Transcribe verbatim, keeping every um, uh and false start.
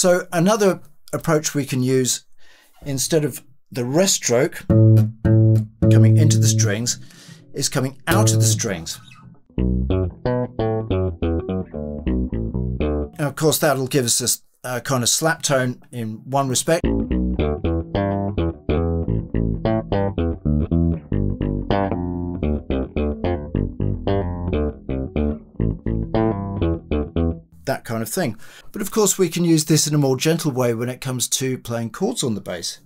So another approach we can use, instead of the rest stroke coming into the strings, is coming out of the strings. And of course that'll give us this uh, kind of slap tone in one respect. That kind of thing. But of course we can use this in a more gentle way when it comes to playing chords on the bass.